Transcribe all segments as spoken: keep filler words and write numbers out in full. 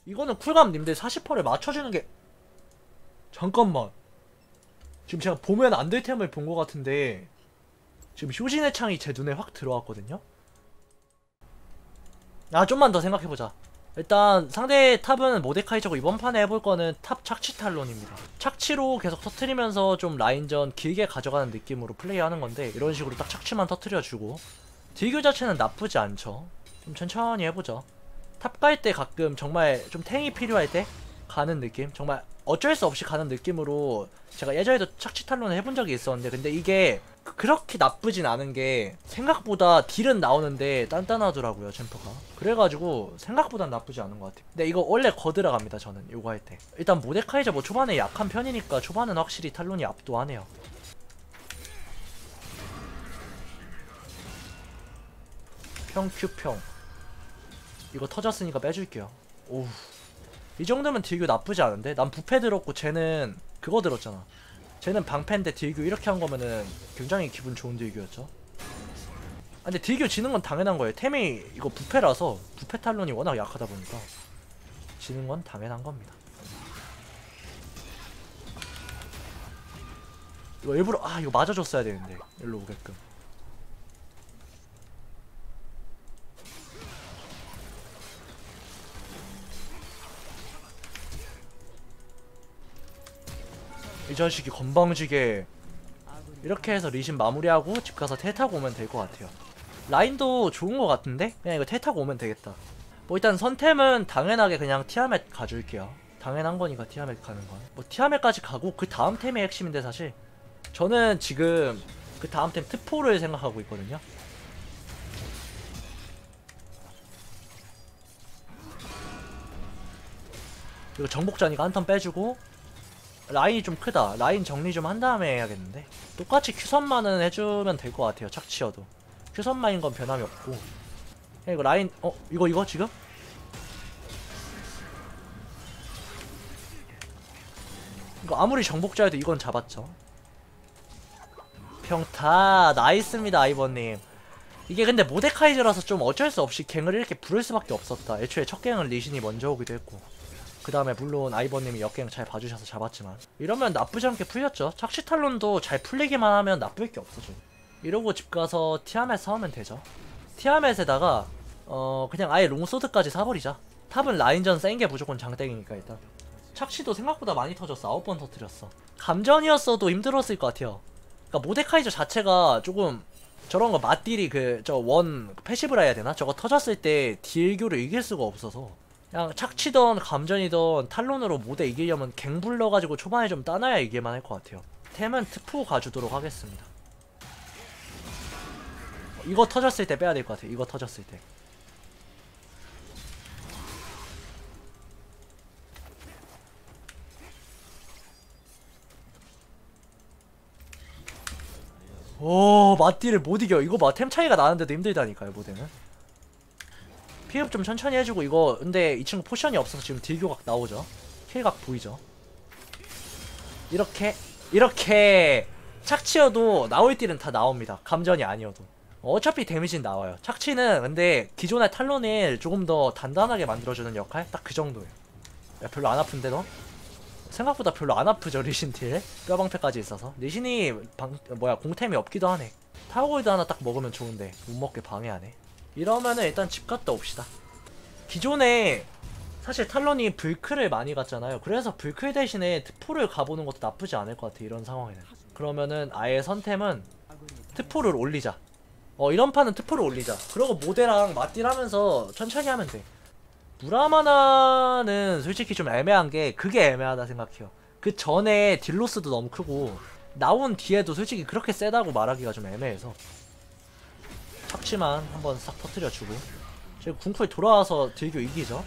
이거는 쿨감 님들 사십 퍼센트를 맞춰주는 게 잠깐만 지금 제가 보면 안 될 템을 본 것 같은데 지금 효진의 창이 제 눈에 확 들어왔거든요? 아 좀만 더 생각해보자. 일단 상대 탑은 모데카이저고 이번 판에 해볼 거는 탑 착취 탈론입니다. 착취로 계속 터트리면서 좀 라인전 길게 가져가는 느낌으로 플레이하는 건데 이런 식으로 딱 착취만 터트려주고 딜교 자체는 나쁘지 않죠. 좀 천천히 해보죠. 탑 갈 때 가끔 정말 좀 탱이 필요할 때 가는 느낌? 정말 어쩔 수 없이 가는 느낌으로 제가 예전에도 착취 탈론을 해본 적이 있었는데 근데 이게 그렇게 나쁘진 않은 게 생각보다 딜은 나오는데 단단하더라고요 챔프가. 그래가지고 생각보단 나쁘지 않은 것 같아요. 근데 이거 원래 거들어갑니다 저는 요거 할 때. 일단 모데카이저 뭐 초반에 약한 편이니까 초반은 확실히 탈론이 압도하네요. 평큐평 이거 터졌으니까 빼줄게요. 오우 이 정도면 딜교 나쁘지 않은데? 난 부패 들었고 쟤는 그거 들었잖아. 쟤는 방패인데 딜교 이렇게 한 거면은 굉장히 기분 좋은 딜교였죠. 아, 근데 딜교 지는 건 당연한 거예요. 템이 이거 부패라서 부패 탈론이 워낙 약하다 보니까 지는 건 당연한 겁니다. 이거 일부러 아 이거 맞아줬어야 되는데 일로 오게끔. 이 자식이 건방지게 이렇게 해서 리신 마무리하고 집가서 텔 타고 오면 될 것 같아요. 라인도 좋은 것 같은데? 그냥 이거 텔 타고 오면 되겠다. 뭐 일단 선템은 당연하게 그냥 티아멧 가줄게요. 당연한 거니까 티아멧 가는 건. 뭐 티아멧까지 가고 그 다음 템이 핵심인데 사실 저는 지금 그 다음 템 트포를 생각하고 있거든요. 이거 정복자니까 한 턴 빼주고 라인이 좀 크다. 라인 정리 좀 한 다음에 해야겠는데. 똑같이 큐선만은 해주면 될 것 같아요. 착취여도 큐선만인 건 변함이 없고. 야, 이거 라인 어 이거 이거 지금? 이거 아무리 정복자여도 이건 잡았죠. 평타 나이스입니다 아이버님. 이게 근데 모데카이저라서 좀 어쩔 수 없이 갱을 이렇게 부를 수밖에 없었다. 애초에 첫 갱은 리신이 먼저 오기도 했고 그 다음에 물론 아이버님이 역갱 잘 봐주셔서 잡았지만 이러면 나쁘지 않게 풀렸죠. 착시탈론도 잘 풀리기만 하면 나쁠 게 없어져. 이러고 집가서 티아멧 사오면 되죠. 티아멧에다가 어 그냥 아예 롱소드까지 사버리자. 탑은 라인전 센게 무조건 장땡이니까 일단. 착시도 생각보다 많이 터졌어. 아홉 번 터뜨렸어. 감전이었어도 힘들었을 것 같아요. 그니까 모데카이저 자체가 조금 저런거 맞딜이 그 저 원 패시브라 해야 되나? 저거 터졌을 때 딜교를 이길 수가 없어서 그냥 착취던 감전이던 탈론으로 모대 이기려면 갱 불러가지고 초반에 좀 따놔야 이길만 할 것 같아요. 템은 트프 가주도록 하겠습니다. 이거 터졌을 때 빼야 될 것 같아요. 이거 터졌을 때. 오 맞딜을 못 이겨. 이거 봐 템 차이가 나는데도 힘들다니까요 모대는. 피업 좀 천천히 해주고. 이거 근데 이 친구 포션이 없어서 지금 딜교각 나오죠. 킬각 보이죠. 이렇게 이렇게 착취여도 나올 딜은 다 나옵니다. 감전이 아니어도 어차피 데미지는 나와요. 착취는 근데 기존의 탈론을 조금 더 단단하게 만들어주는 역할? 딱 그 정도예요. 야, 별로 안 아픈데 너? 생각보다 별로 안 아프죠 리신 딜? 뼈방패까지 있어서. 리신이 방, 뭐야 공템이 없기도 하네. 타워골드 하나 딱 먹으면 좋은데 못 먹게 방해하네. 이러면은 일단 집 갔다 옵시다. 기존에 사실 탈론이 불크를 많이 갔잖아요. 그래서 불크 대신에 트포를 가보는 것도 나쁘지 않을 것 같아 이런 상황에는. 그러면은 아예 선템은 트포를 올리자. 어 이런 판은 트포를 올리자. 그러고 모대랑 맞딜하면서 천천히 하면 돼. 무라마나는 솔직히 좀 애매한게 그게 애매하다 생각해요. 그 전에 딜로스도 너무 크고 나온 뒤에도 솔직히 그렇게 세다고 말하기가 좀 애매해서 착취만 한번 싹 터뜨려주고 지금 궁쿨 돌아와서 딜교 이기죠.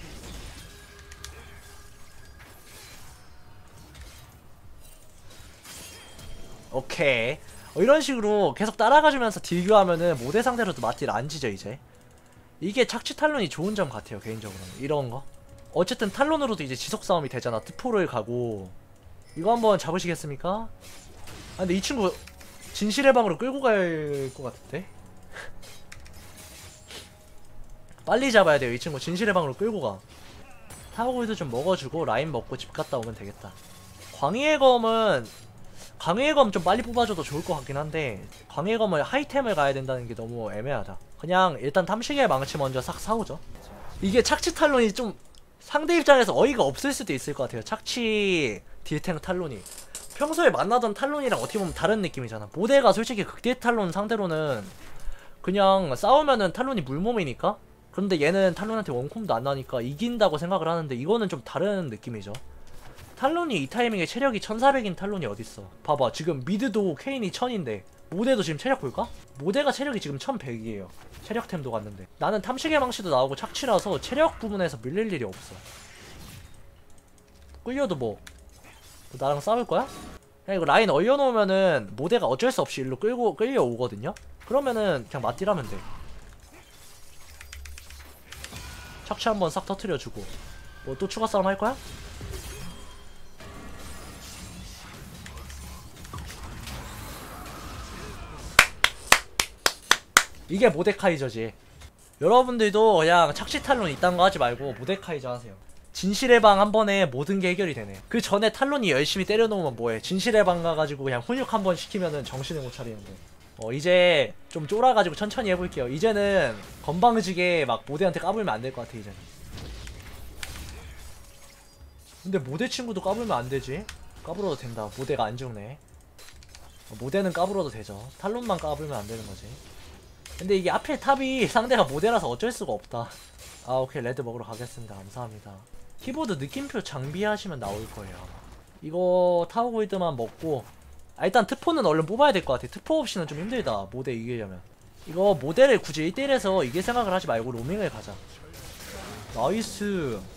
오케이. 어, 이런 식으로 계속 따라가주면서 딜교하면은 모대 상대로도 맞딜 안 지죠 이제. 이게 착취 탈론이 좋은 점 같아요 개인적으로는. 이런거 어쨌든 탈론으로도 이제 지속 싸움이 되잖아. 트포를 가고. 이거 한번 잡으시겠습니까? 아 근데 이 친구 진실의 방으로 끌고 갈 것 같은데? 빨리 잡아야 돼요 이 친구. 진실의 방으로 끌고 가. 타워골드 좀 먹어주고 라인 먹고 집 갔다 오면 되겠다. 광희의 검은 광희의 검 좀 빨리 뽑아줘도 좋을 것 같긴 한데 광희의 검을 하이템을 가야 된다는 게 너무 애매하다. 그냥 일단 탐식의 망치 먼저 싹 사오죠. 이게 착취 탈론이 좀 상대 입장에서 어이가 없을 수도 있을 것 같아요. 착취 딜탱 탈론이 평소에 만나던 탈론이랑 어떻게 보면 다른 느낌이잖아. 모대가 솔직히 극딜 탈론 상대로는 그냥 싸우면은 탈론이 물몸이니까. 그런데 얘는 탈론한테 원콤도 안 나니까 이긴다고 생각을 하는데 이거는 좀 다른 느낌이죠. 탈론이 이 타이밍에 체력이 천사백인 탈론이 어딨어. 봐봐, 지금 미드도 케인이 천인데 모대도 지금 체력 볼까? 모대가 체력이 지금 천백이에요 체력템도 갔는데. 나는 탐식의 망치도 나오고 착취라서 체력 부분에서 밀릴 일이 없어. 끌려도 뭐, 뭐 나랑 싸울 거야? 그냥 이거 라인 얼려놓으면은 모대가 어쩔 수 없이 일로 끌고 끌려오거든요? 그러면은 그냥 맞딜하면 돼. 착취 한번 싹 터트려주고. 뭐 또 추가 싸움 할 거야? 이게 모데카이저지. 여러분들도 그냥 착취 탈론 이딴 거 하지 말고 모데카이저 하세요. 진실의 방 한 번에 모든 게 해결이 되네. 그 전에 탈론이 열심히 때려놓으면 뭐해. 진실의 방 가가지고 그냥 훈육 한 번 시키면은 정신을 못 차리는데. 어 이제 좀 쫄아가지고 천천히 해볼게요. 이제는 건방지게 막 모대한테 까불면 안 될 것 같아 이제는. 근데 모대 친구도 까불면 안 되지. 까불어도 된다. 모대가 안 죽네. 모대는 까불어도 되죠. 탈론만 까불면 안 되는 거지. 근데 이게 하필 탑이 상대가 모델라서 어쩔 수가 없다. 아 오케이, 레드 먹으러 가겠습니다. 감사합니다. 키보드 느낌표 장비하시면 나올 거예요 아마. 이거 타워골드만 먹고 아 일단 트포는 얼른 뽑아야 될 것 같아. 트포 없이는 좀 힘들다 모델 이기려면. 이거 모델을 굳이 일 대일에서 이길 생각을 하지 말고 로밍을 가자. 나이스.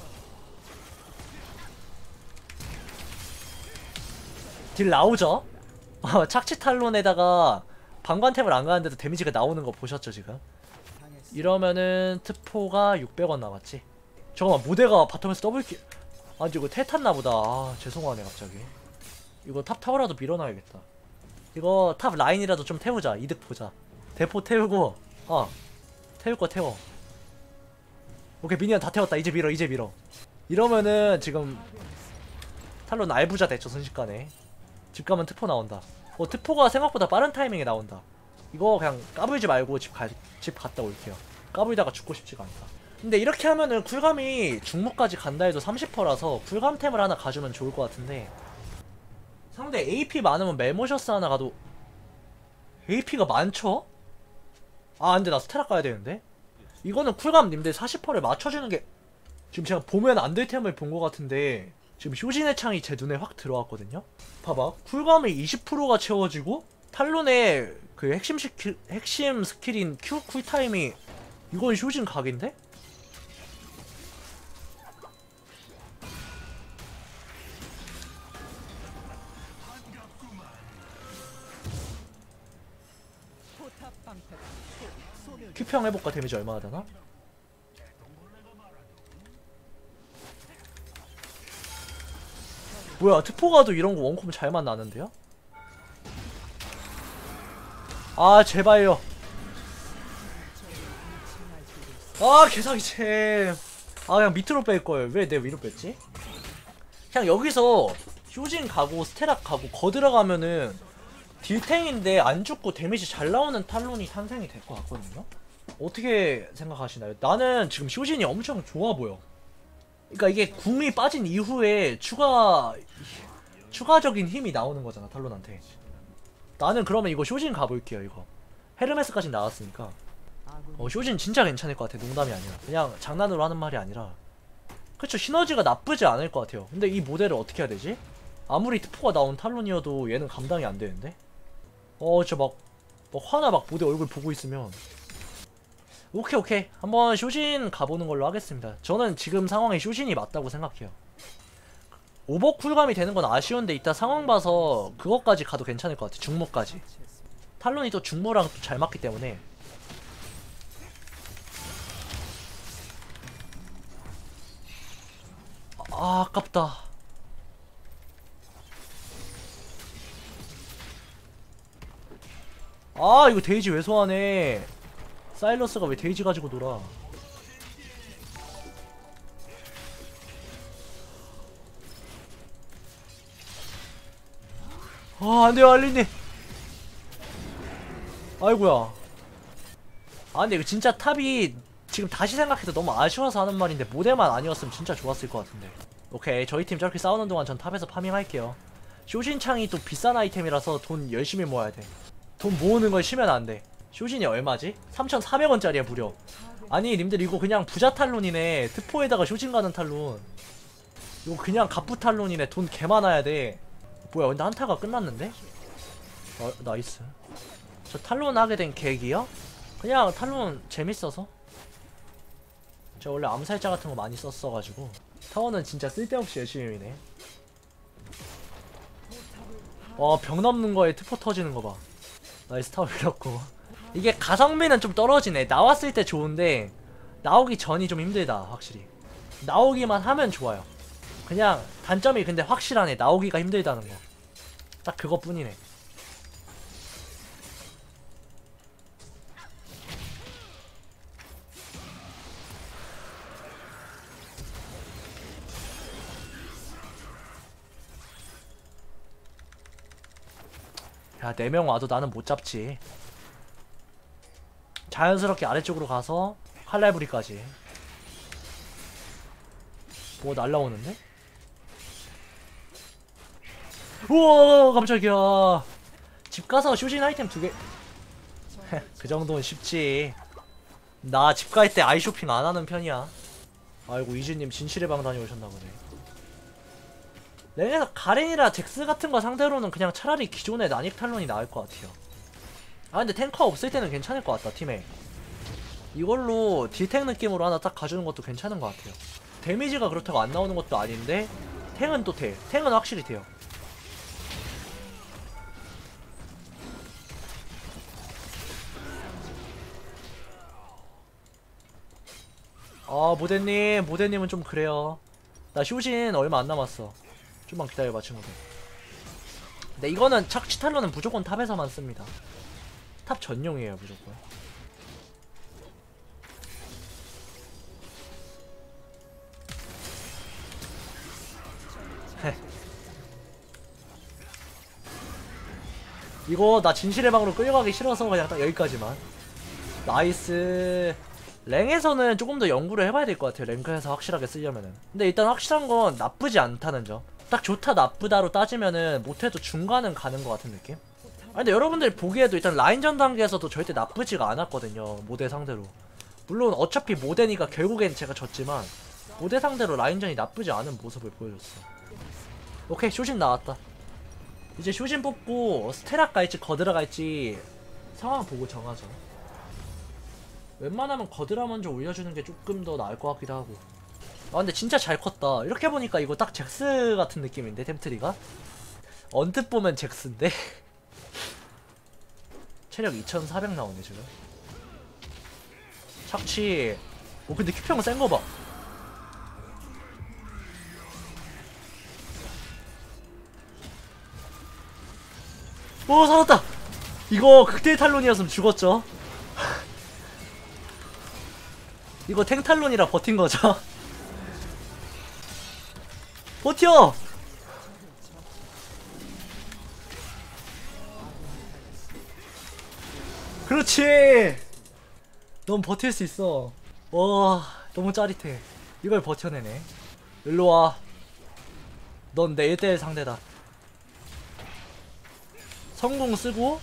딜 나오죠? 착취 탈론에다가 방관템을 안 가는데도 데미지가 나오는 거 보셨죠 지금? 이러면은 트포가 육백 원 남았지. 잠깐만, 모대가 바텀에서 더블킬. 아 이거 텔 탔나보다. 아 죄송하네 갑자기. 이거 탑 타워라도 밀어놔야겠다. 이거 탑 라인이라도 좀 태우자. 이득 보자. 대포 태우고 어 태울 거 태워. 오케이, 미니언 다 태웠다. 이제 밀어 이제 밀어. 이러면은 지금 탈론 알부자 됐죠 순식간에. 집 가면 트포 나온다. 어 트포가 생각보다 빠른 타이밍에 나온다. 이거 그냥 까불지 말고 집, 가, 집 갔다 올게요. 까불다가 죽고 싶지가 않다. 근데 이렇게 하면은 쿨감이 중무까지 간다 해도 삼십 퍼센트라서 쿨감템을 하나 가주면 좋을 것 같은데 상대 에이피 많으면 멜모셔스 하나 가도 에이피가 많죠? 아 근데 나 스테라 가야 되는데? 이거는 쿨감 님들 사십 퍼센트를 맞춰주는 게 지금 제가 보면 안 될 템을 본 것 같은데 지금 효진의 창이 제 눈에 확 들어왔거든요? 봐봐, 쿨감이 이십 퍼센트가 채워지고 탈론의 그 핵심 스킬, 핵심 스킬인 Q 쿨타임이 이건 효진 각인데? 큐평 해볼까? 데미지 얼마나 되나? 뭐야, 트포가도 이런거 원콤 잘만 나는데요? 아 제발요. 아 개사기챔. 아 그냥 밑으로 뺄걸. 왜 내 위로 뺐지? 그냥 여기서 효진 가고 스테락 가고 거들어가면은 딜탱인데 안 죽고 데미지 잘 나오는 탈론이 탄생이 될 것 같거든요? 어떻게 생각하시나요? 나는 지금 효진이 엄청 좋아 보여. 그러니까 이게 궁이 빠진 이후에 추가 추가적인 힘이 나오는 거잖아 탈론한테. 나는 그러면 이거 효진 가볼게요. 이거 헤르메스까지 나왔으니까 어 효진 진짜 괜찮을 것 같아. 농담이 아니라 그냥 장난으로 하는 말이 아니라. 그쵸, 시너지가 나쁘지 않을 것 같아요. 근데 이 모델을 어떻게 해야 되지? 아무리 트포가 나온 탈론이어도 얘는 감당이 안 되는데? 어 진짜 막, 막 화나. 막 모델 얼굴 보고 있으면. 오케이 오케이, 한번 쇼진 가보는 걸로 하겠습니다. 저는 지금 상황에 쇼진이 맞다고 생각해요. 오버 쿨감이 되는 건 아쉬운데 이따 상황 봐서 그것까지 가도 괜찮을 것 같아. 중무까지. 탈론이 또 중무랑 또 잘 맞기 때문에. 아 아깝다. 아 이거 데이지 왜 소환해. 사일러스가 왜 데이지 가지고 놀아. 아 안돼요 알리님. 아이고야. 아 근데 이거 진짜 탑이 지금 다시 생각해도 너무 아쉬워서 하는 말인데 모델만 아니었으면 진짜 좋았을 것 같은데. 오케이 저희 팀 저렇게 싸우는 동안 전 탑에서 파밍할게요. 쇼신창이 또 비싼 아이템이라서 돈 열심히 모아야 돼. 돈 모으는 걸 쉬면 안 돼. 쇼신이 얼마지? 삼천사백 원짜리야 무려. 아니 님들 이거 그냥 부자 탈론이네. 트포에다가 쇼신 가는 탈론. 이거 그냥 갑부 탈론이네. 돈 개 많아야 돼. 뭐야 근데 한타가 끝났는데? 어, 나이스. 저 탈론 하게 된 계기요? 그냥 탈론 재밌어서. 저 원래 암살자 같은 거 많이 썼어가지고. 타워는 진짜 쓸데없이 열심히 미네. 와 벽 넘는 거에 트포 터지는 거 봐. 나이스 타워 밀었고. 이게 가성비는 좀 떨어지네. 나왔을 때 좋은데 나오기 전이 좀 힘들다 확실히. 나오기만 하면 좋아요. 그냥 단점이 근데 확실하네. 나오기가 힘들다는 거. 딱 그것뿐이네. 야 네 명 와도 나는 못 잡지. 자연스럽게 아래쪽으로 가서 칼날부리까지. 뭐 날라오는데? 우와 깜짝이야. 집 가서 쇼진 아이템 두 개. 그 정도는 쉽지. 나 집 갈 때 아이 쇼핑 안 하는 편이야. 아이고 이즈님 진실의 방 다녀오셨나 보네. 랭에서 가렌이라 잭스 같은 거 상대로는 그냥 차라리 기존의 난입 탈론이 나을 것 같아요. 아 근데 탱커 없을 때는 괜찮을 것 같다 팀에. 이걸로 딜탱 느낌으로 하나 딱 가주는 것도 괜찮은 것 같아요. 데미지가 그렇다고 안 나오는 것도 아닌데 탱은 또 돼. 탱은 확실히 돼요. 아 모대님 모대님은 좀 그래요. 나 쇼진 얼마 안 남았어. 좀만 기다려봐 친구들. 근데 이거는 착취 탈론은 무조건 탑에서만 씁니다. 탑 전용이에요 무조건. 이거 나 진실의 방으로 끌려가기 싫어서 그냥 딱 여기까지만. 나이스. 랭에서는 조금 더 연구를 해봐야 될 것 같아요. 랭크에서 확실하게 쓰려면은. 근데 일단 확실한 건 나쁘지 않다는 점. 딱 좋다 나쁘다로 따지면은 못해도 중간은 가는 것 같은 느낌? 아 근데 여러분들 보기에도 일단 라인전 단계에서도 절대 나쁘지가 않았거든요. 모대 상대로. 물론 어차피 모대니까 결국엔 제가 졌지만 모대 상대로 라인전이 나쁘지 않은 모습을 보여줬어. 오케이 쇼신 나왔다. 이제 쇼신 뽑고 스테락 갈지 거드라 갈지 상황 보고 정하죠. 웬만하면 거드라 먼저 올려주는 게 조금 더 나을 것 같기도 하고. 아 근데 진짜 잘 컸다. 이렇게 보니까 이거 딱 잭스 같은 느낌인데 템트리가? 언뜻 보면 잭스인데? 체력 이천사백 나오네 지금. 착취. 오 근데 큐평은 센 거 봐. 오 살았다. 이거 극딜 탈론이었으면 죽었죠. 이거 탱탈론이라 버틴 거죠. 버텨. 그렇지. 넌 버틸 수 있어. 와 너무 짜릿해. 이걸 버텨내네. 일로와. 넌 내 일 대 일 상대다. 성공 쓰고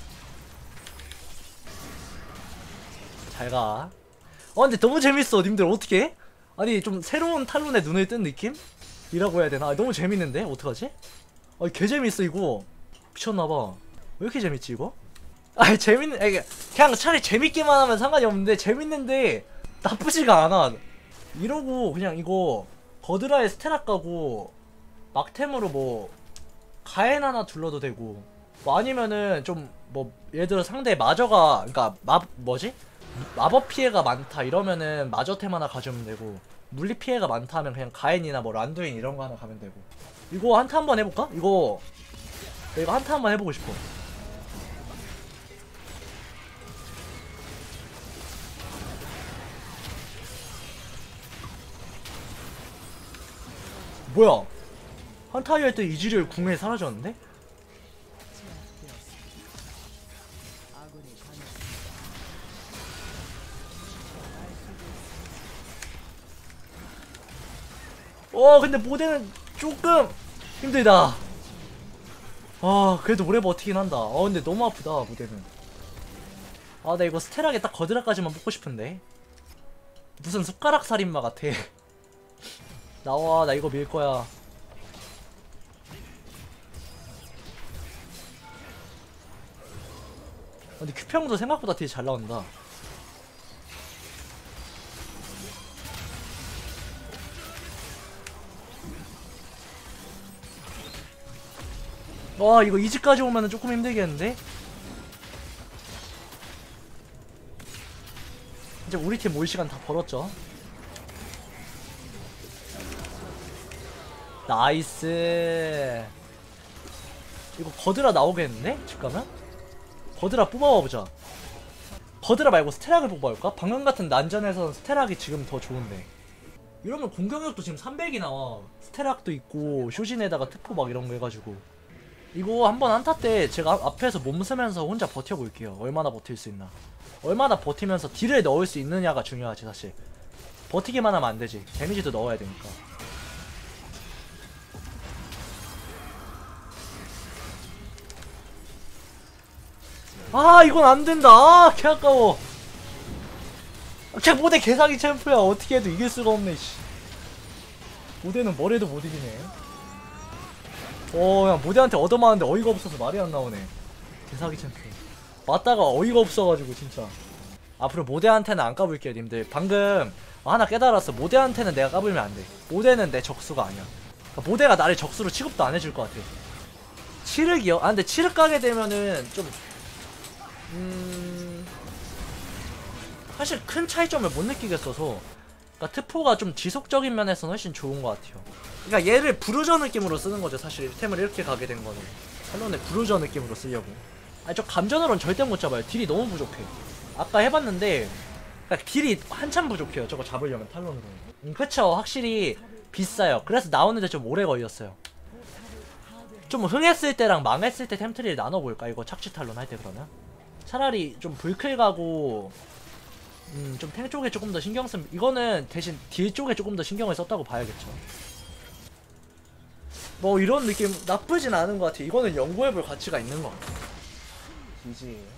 잘가. 어 근데 너무 재밌어 님들. 어떡해? 아니 좀 새로운 탈론에 눈을 뜬 느낌? 이라고 해야 되나? 아, 너무 재밌는데? 어떡하지? 아 개재밌어 이거. 미쳤나봐. 왜 이렇게 재밌지 이거? 아니 재밌는 아니, 그냥 차라리 재밌기만 하면 상관이 없는데 재밌는데 나쁘지가 않아. 이러고 그냥 이거 거드라에 스테락 가고 막템으로 뭐 가엔 하나 둘러도 되고 뭐 아니면은 좀 뭐 예를 들어 상대 마저가 그니까 마 뭐지? 마법 피해가 많다 이러면은 마저템 하나 가져오면 되고 물리 피해가 많다 하면 그냥 가엔이나 뭐 란두인 이런 거 하나 가면 되고. 이거 한타 한번 해볼까? 이거 이거 한타 한번 해보고 싶어. 뭐야 한타이 할 때 이즈리얼 궁에 사라졌는데? 어 근데 모델은 조금 힘들다. 아 그래도 오래 버티긴 한다. 어 근데 너무 아프다 모델은. 아 나 이거 스테락에 딱 거드라까지만 뽑고 싶은데. 무슨 숟가락 살인마 같아. 나와 나 이거 밀 거야. 근데 큐평도 생각보다 되게 잘 나온다. 와 이거 이즈까지 오면은 조금 힘들겠는데? 이제 우리 팀 올 시간 다 벌었죠. 나이스. 이거 거드라 나오겠는데? 잠깐만. 거드라 뽑아보자. 거드라 말고 스테락을 뽑아볼까? 방금 같은 난전에서는 스테락이 지금 더 좋은데. 이러면 공격력도 지금 삼백이 나와. 스테락도 있고 쇼진에다가 특포 막 이런 거 해가지고. 이거 한번 한타 때 제가 앞에서 몸 쓰면서 혼자 버텨볼게요. 얼마나 버틸 수 있나. 얼마나 버티면서 딜을 넣을 수 있느냐가 중요하지 사실. 버티기만 하면 안 되지. 데미지도 넣어야 되니까. 아 이건 안 된다. 아 개 아까워. 걔 모대 개사기 챔프야. 어떻게 해도 이길 수가 없네 씨. 모대는 뭐래도 못 이기네. 어 그냥 모대한테 얻어맞는데 어이가 없어서 말이 안 나오네. 개사기 챔프 맞다가 어이가 없어가지고 진짜. 앞으로 모대한테는 안 까불게요 님들. 방금 하나 깨달았어. 모대한테는 내가 까불면 안돼. 모대는 내 적수가 아니야. 그러니까 모대가 나를 적수로 취급도 안 해줄 것 같아. 칠흑이요? 아 근데 칠흑 가게 되면은 좀 음... 사실 큰 차이점을 못 느끼겠어서. 그러니까 트포가 좀 지속적인 면에서는 훨씬 좋은 것 같아요. 그러니까 얘를 브루저 느낌으로 쓰는 거죠 사실. 템을 이렇게 가게 된 거는 탈론의 브루저 느낌으로 쓰려고. 아니 저 감전으로는 절대 못 잡아요. 딜이 너무 부족해. 아까 해봤는데 그러니까 딜이 한참 부족해요 저거 잡으려면 탈론으로. 음, 그쵸 확실히 비싸요. 그래서 나오는데 좀 오래 걸렸어요. 좀 흥했을 때랑 망했을 때 템트리를 나눠볼까 이거 착취 탈론 할 때. 그러면 차라리 좀 불클 가고 음 좀 탱 쪽에 조금 더 신경 쓰면 이거는 대신 딜 쪽에 조금 더 신경을 썼다고 봐야겠죠. 뭐 이런 느낌 나쁘진 않은 것 같아. 이거는 연구해볼 가치가 있는 것 같아. 지지.